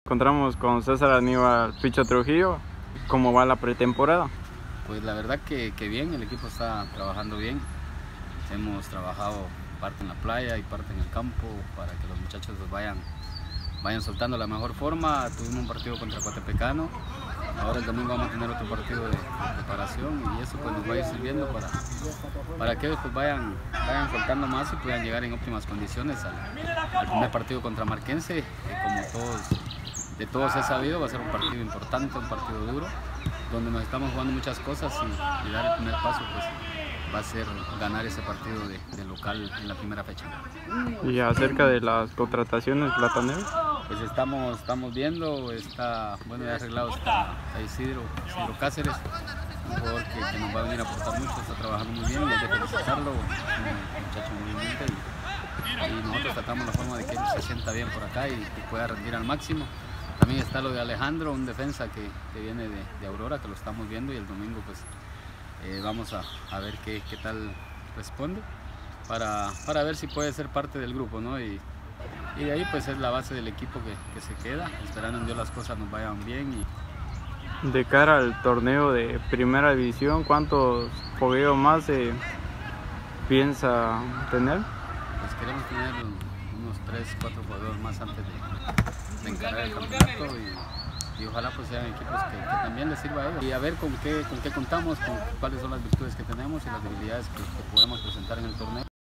encontramos con César Aníbal Picho Trujillo. ¿Cómo va la pretemporada? Pues la verdad que bien, el equipo está trabajando bien. Hemos trabajado parte en la playa y parte en el campo para que los muchachos vayan soltando la mejor forma. Tuvimos un partido contra Coatepecano, ahora el domingo vamos a tener otro partido de preparación y eso pues nos va a ir sirviendo para que ellos pues vayan soltando más y puedan llegar en óptimas condiciones al primer partido contra Marquense, que como de todos he sabido va a ser un partido importante, un partido duro, donde nos estamos jugando muchas cosas y dar el primer paso pues va a ser ganar ese partido de local en la primera fecha. Y acerca de las contrataciones platanero, pues estamos viendo, ya arreglado está Isidro Cáceres, un jugador que nos va a venir a aportar mucho, está trabajando muy bien y hay que felicitarlo, un muchacho muy humilde y nosotros tratamos la forma de que él se sienta bien por acá y pueda rendir al máximo. También está lo de Alejandro, un defensa que viene de Aurora, que lo estamos viendo y el domingo pues vamos a ver qué tal responde para ver si puede ser parte del grupo, ¿no? Y de ahí pues es la base del equipo que se queda, esperando en Dios las cosas nos vayan bien. De cara al torneo de primera división, ¿cuántos fogueos más piensa tener? Pues queremos tener unos 3-4 jugadores más antes de encarar el campeonato y ojalá pues sean equipos que también les sirva a ellos y a ver con qué contamos, con cuáles son las virtudes que tenemos y las debilidades que podemos presentar en el torneo.